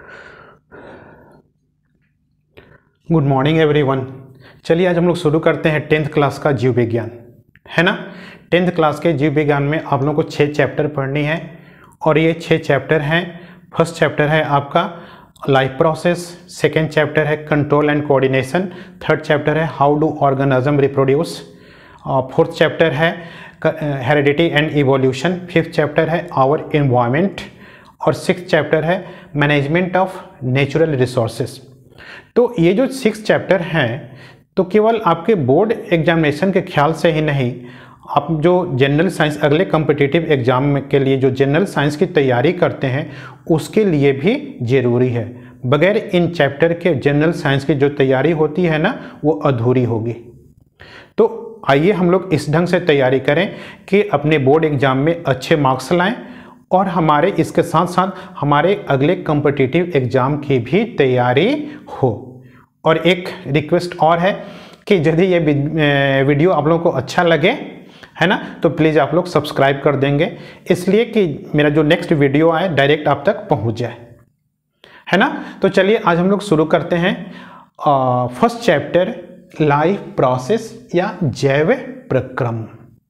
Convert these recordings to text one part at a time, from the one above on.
Good morning everyone. चलिए आज हम लोग शुरू करते हैं 10th क्लास का जीव विज्ञान, है ना। 10th क्लास के जीव विज्ञान में आप लोगों को 6 चैप्टर पढ़नी है और ये 6 चैप्टर हैं। फर्स्ट चैप्टर है आपका लाइफ प्रोसेस, सेकेंड चैप्टर है control and coordination, third chapter है how do organism reproduce, fourth chapter है heredity and evolution, fifth chapter है आवर एनवायरनमेंट और सिक्स्थ चैप्टर है मैनेजमेंट ऑफ नेचुरल रिसोर्सेज। तो ये जो 6 चैप्टर हैं तो केवल आपके बोर्ड एग्जामिनेशन के ख्याल से ही नहीं, आप जो जनरल साइंस अगले कॉम्पिटिटिव एग्जाम के लिए जो जनरल साइंस की तैयारी करते हैं उसके लिए भी ज़रूरी है। बगैर इन चैप्टर के जनरल साइंस की जो तैयारी होती है ना वो अधूरी होगी। तो आइए हम लोग इस ढंग से तैयारी करें कि अपने बोर्ड एग्जाम में अच्छे मार्क्स लाएं और हमारे इसके साथ साथ हमारे अगले कॉम्पिटिटिव एग्जाम की भी तैयारी हो। और एक रिक्वेस्ट और है कि यदि ये वीडियो आप लोगों को अच्छा लगे, है ना, तो प्लीज़ आप लोग सब्सक्राइब कर देंगे, इसलिए कि मेरा जो नेक्स्ट वीडियो आए डायरेक्ट आप तक पहुंच जाए, है ना। तो चलिए आज हम लोग शुरू करते हैं फर्स्ट चैप्टर लाइफ प्रोसेस या जैव प्रक्रम।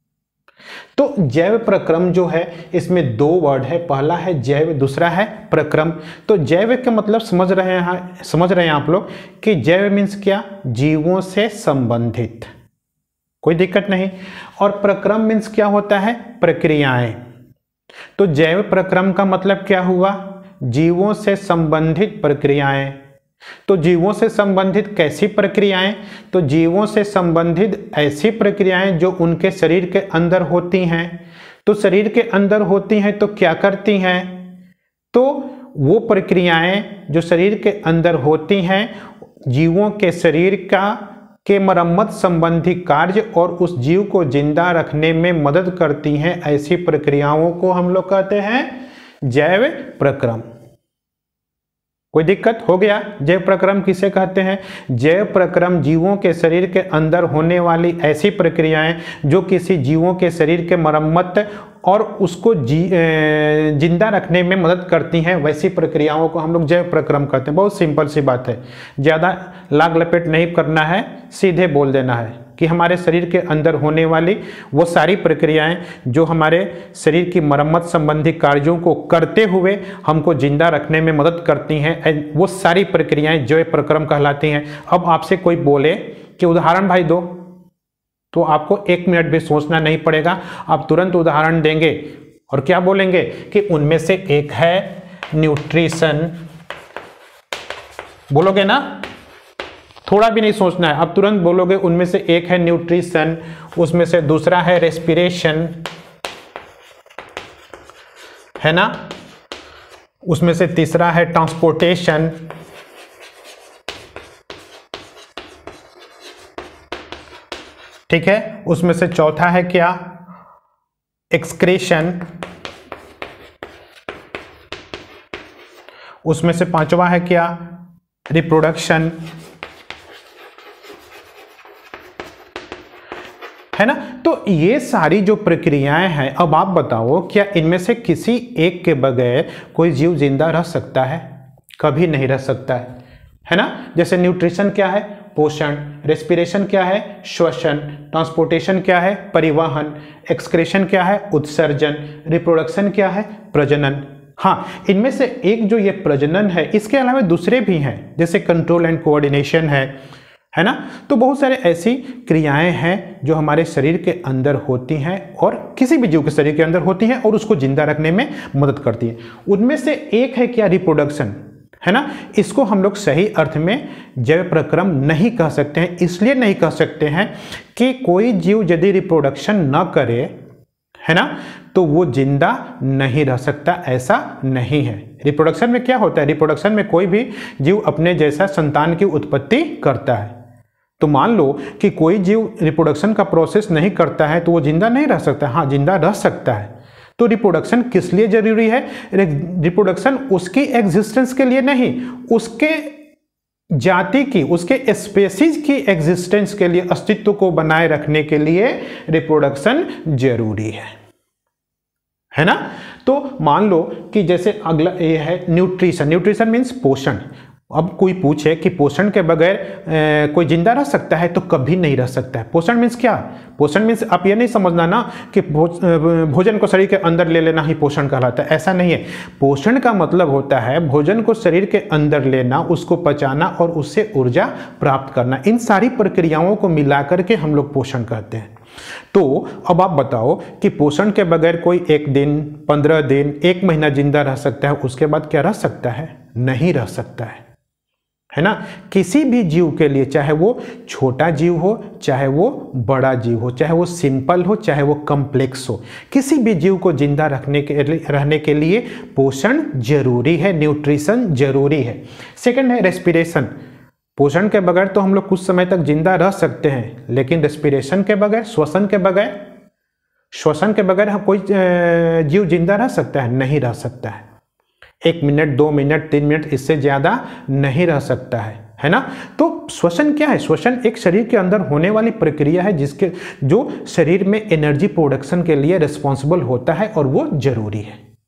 तो जैव प्रक्रम जो है इसमें 2 वर्ड है, पहला है जैव, दूसरा है प्रक्रम। तो जैव का मतलब समझ रहे हैं आप लोग कि जैव मीन्स क्या, जीवों से संबंधित, कोई दिक्कत नहीं। और प्रक्रम मीन्स क्या होता है, प्रक्रियाएं। तो जैव प्रक्रम का मतलब क्या हुआ, जीवों से संबंधित प्रक्रियाएं। तो जीवों से संबंधित कैसी प्रक्रियाएं, तो जीवों से संबंधित ऐसी प्रक्रियाएं जो उनके शरीर के अंदर होती हैं। तो शरीर के अंदर होती हैं तो क्या करती हैं, तो वो प्रक्रियाएं जो शरीर के अंदर होती हैं जीवों के शरीर के मरम्मत संबंधी कार्य और उस जीव को जिंदा रखने में मदद करती हैं। ऐसी प्रक्रियाओं को हम लोग कहते हैं जैव प्रक्रम। कोई दिक्कत हो गया। जैव प्रक्रम किसे कहते हैं, जैव प्रक्रम जीवों के शरीर के अंदर होने वाली ऐसी प्रक्रियाएं जो किसी जीवों के शरीर के मरम्मत और उसको जिंदा रखने में मदद करती हैं, वैसी प्रक्रियाओं को हम लोग जैव प्रक्रम कहते हैं। बहुत सिंपल सी बात है, ज़्यादा लाग लपेट नहीं करना है, सीधे बोल देना है कि हमारे शरीर के अंदर होने वाली वो सारी प्रक्रियाएं जो हमारे शरीर की मरम्मत संबंधी कार्यों को करते हुए हमको जिंदा रखने में मदद करती हैं, वो सारी प्रक्रियाएं जैव प्रक्रम कहलाती हैं। अब आपसे कोई बोले कि उदाहरण भाई दो, तो आपको 1 मिनट भी सोचना नहीं पड़ेगा, आप तुरंत उदाहरण देंगे और क्या बोलेंगे कि उनमें से एक है न्यूट्रिशन। बोलोगे ना, थोड़ा भी नहीं सोचना है, आप तुरंत बोलोगे उनमें से एक है न्यूट्रिशन, उसमें से दूसरा है रेस्पिरेशन, है ना, उसमें से तीसरा है ट्रांसपोर्टेशन, ठीक है, उसमें से चौथा है क्या, एक्सक्रीशन, उसमें से पांचवा है क्या, रिप्रोडक्शन, है ना। तो ये सारी जो प्रक्रियाएं हैं, अब आप बताओ क्या इनमें से किसी एक के बगैर कोई जीव जिंदा रह सकता है, कभी नहीं रह सकता है ना। जैसे न्यूट्रिशन क्या है, पोषण, रेस्पिरेशन क्या है, श्वसन, ट्रांसपोर्टेशन क्या है, परिवहन, एक्सक्रीशन क्या है, उत्सर्जन, रिप्रोडक्शन क्या है, प्रजनन। हाँ, इनमें से एक जो ये प्रजनन है, इसके अलावा दूसरे भी हैं, जैसे कंट्रोल एंड कोऑर्डिनेशन है ना। तो बहुत सारे ऐसी क्रियाएं हैं जो हमारे शरीर के अंदर होती हैं और किसी भी जीव के शरीर के अंदर होती हैं और उसको जिंदा रखने में मदद करती है। उनमें से एक है क्या, रिप्रोडक्शन, है ना। इसको हम लोग सही अर्थ में जैव प्रक्रम नहीं कह सकते हैं। इसलिए नहीं कह सकते हैं कि कोई जीव यदि रिप्रोडक्शन न करे, है ना, तो वो जिंदा नहीं रह सकता, ऐसा नहीं है। रिप्रोडक्शन में क्या होता है, रिप्रोडक्शन में कोई भी जीव अपने जैसा संतान की उत्पत्ति करता है। तो मान लो कि कोई जीव रिप्रोडक्शन का प्रोसेस नहीं करता है तो वो जिंदा नहीं रह सकता। हाँ, जिंदा रह सकता है। तो रिप्रोडक्शन किस लिए जरूरी है, रिप्रोडक्शन उसकी एग्जिस्टेंस के लिए नहीं, उसके जाति की, उसके स्पेसीज की एग्जिस्टेंस के लिए, अस्तित्व को बनाए रखने के लिए रिप्रोडक्शन जरूरी है ना। तो मान लो कि जैसे अगला ये है न्यूट्रिशन। न्यूट्रिशन मीन्स पोषण। अब कोई पूछे कि पोषण के बगैर कोई जिंदा रह सकता है, तो कभी नहीं रह सकता है। पोषण मीन्स क्या? पोषण मीन्स आप ये नहीं समझना ना कि भोजन को शरीर के अंदर ले लेना ही पोषण कहलाता है, ऐसा नहीं है। पोषण का मतलब होता है भोजन को शरीर के अंदर लेना, उसको पचाना और उससे ऊर्जा प्राप्त करना। इन सारी प्रक्रियाओं को मिलाकर के हम लोग पोषण कहते हैं। तो अब आप बताओ कि पोषण के बगैर कोई 1 दिन, 15 दिन, 1 महीना जिंदा रह सकता है, उसके बाद क्या रह सकता है? नहीं रह सकता है ना। किसी भी जीव के लिए, चाहे वो छोटा जीव हो, चाहे वो बड़ा जीव हो, चाहे वो सिंपल हो, चाहे वो कॉम्प्लेक्स हो, किसी भी जीव को जिंदा रहने के लिए पोषण जरूरी है, न्यूट्रिशन जरूरी है। सेकंड है रेस्पिरेशन। पोषण के बगैर तो हम लोग कुछ समय तक जिंदा रह सकते हैं, लेकिन रेस्पिरेशन के बगैर, श्वसन के बगैर हम कोई जीव जिंदा रह सकता है? नहीं रह सकता है। 1 मिनट, 2 मिनट, 3 मिनट, इससे ज्यादा नहीं रह सकता है ना। तो श्वसन क्या है? श्वसन एक शरीर के अंदर होने वाली प्रक्रिया है जो शरीर में एनर्जी प्रोडक्शन के लिए रिस्पॉन्सिबल होता है और वो जरूरी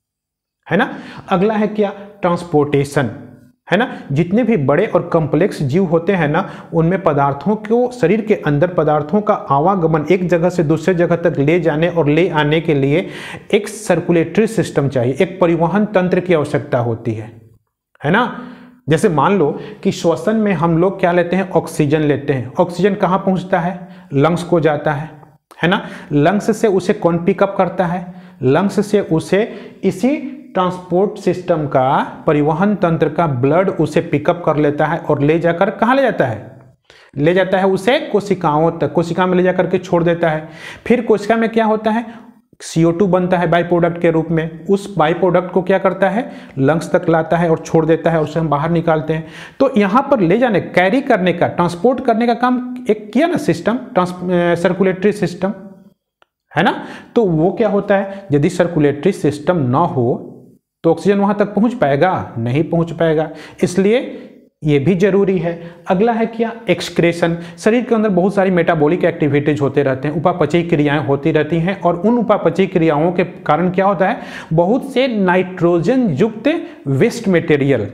है ना। अगला है क्या? ट्रांसपोर्टेशन, है ना। जितने भी बड़े और कॉम्प्लेक्स जीव होते हैं ना, उनमें पदार्थों को, शरीर के अंदर पदार्थों का आवागमन एक जगह से दूसरे जगह तक ले जाने और ले आने के लिए एक सर्कुलेटरी सिस्टम चाहिए, एक परिवहन तंत्र की आवश्यकता होती है ना। जैसे मान लो कि श्वसन में हम लोग क्या लेते हैं? ऑक्सीजन लेते हैं। ऑक्सीजन कहाँ पहुंचता है? लंग्स को जाता है ना। लंग्स से उसे कौन पिकअप करता है? लंग्स से उसे इसी ट्रांसपोर्ट सिस्टम का, परिवहन तंत्र का ब्लड उसे पिकअप कर लेता है और ले जाकर कहाँ ले जाता है? ले जाता है उसे कोशिकाओं तक, कोशिका में ले जाकर के छोड़ देता है। फिर कोशिका में क्या होता है? CO2 बनता है बाई प्रोडक्ट के रूप में। उस बाई प्रोडक्ट को क्या करता है? लंग्स तक लाता है और छोड़ देता है, उसे हम बाहर निकालते हैं। तो यहाँ पर ले जाने, कैरी करने का, ट्रांसपोर्ट करने का काम एक किया ना सिस्टम, सर्कुलेटरी सिस्टम, है ना। तो वो क्या होता है? यदि सर्कुलेटरी सिस्टम ना हो तो ऑक्सीजन वहां तक पहुंच पाएगा? नहीं पहुंच पाएगा, इसलिए ये भी जरूरी है। अगला है क्या? एक्सक्रेशन। शरीर के अंदर बहुत सारी मेटाबॉलिक एक्टिविटीज होते रहते हैं, उपापचयी क्रियाएं होती रहती हैं, और उन उपापचयी क्रियाओं के कारण क्या होता है? बहुत से नाइट्रोजन युक्त waste material,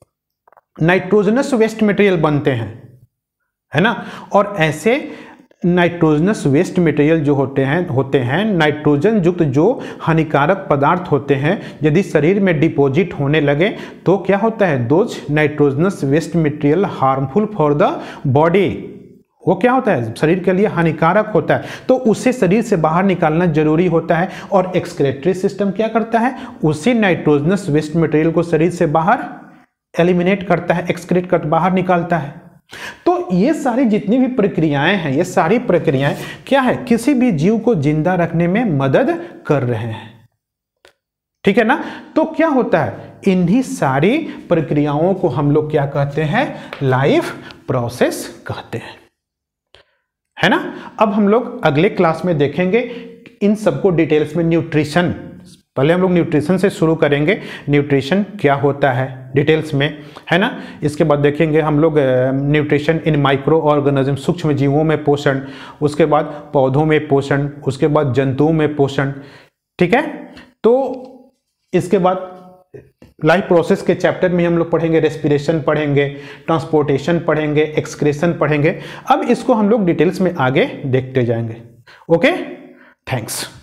nitrogenous waste material बनते हैं, है ना। और ऐसे नाइट्रोजनस वेस्ट मटेरियल जो होते हैं नाइट्रोजन युक्त जो हानिकारक पदार्थ होते हैं, यदि शरीर में डिपॉजिट होने लगे तो क्या होता है? Those nitrogenous waste material harmful for the body. वो क्या होता है? शरीर के लिए हानिकारक होता है, तो उसे शरीर से बाहर निकालना जरूरी होता है। और एक्सक्रेटरी सिस्टम क्या करता है? उसी नाइट्रोजनस वेस्ट मटेरियल को शरीर से बाहर एलिमिनेट करता है, एक्सक्रेट कर बाहर निकालता है। तो ये सारी जितनी भी प्रक्रियाएं हैं, ये सारी प्रक्रियाएं क्या है? किसी भी जीव को जिंदा रखने में मदद कर रहे हैं, ठीक है ना। तो क्या होता है? इन्हीं सारी प्रक्रियाओं को हम लोग क्या कहते हैं? लाइफ प्रोसेस कहते हैं, है ना। अब हम लोग अगले क्लास में देखेंगे इन सबको डिटेल्स में। न्यूट्रिशन, पहले हम लोग न्यूट्रिशन से शुरू करेंगे, न्यूट्रिशन क्या होता है डिटेल्स में, है ना। इसके बाद देखेंगे हम लोग न्यूट्रिशन इन माइक्रो ऑर्गेनिज्म, सूक्ष्म जीवों में पोषण, उसके बाद पौधों में पोषण, उसके बाद जंतुओं में पोषण, ठीक है। तो इसके बाद लाइफ प्रोसेस के चैप्टर में हम लोग पढ़ेंगे, रेस्पिरेशन पढ़ेंगे, ट्रांसपोर्टेशन पढ़ेंगे, एक्सक्रेशन पढ़ेंगे। अब इसको हम लोग डिटेल्स में आगे देखते जाएंगे। Okay, thanks.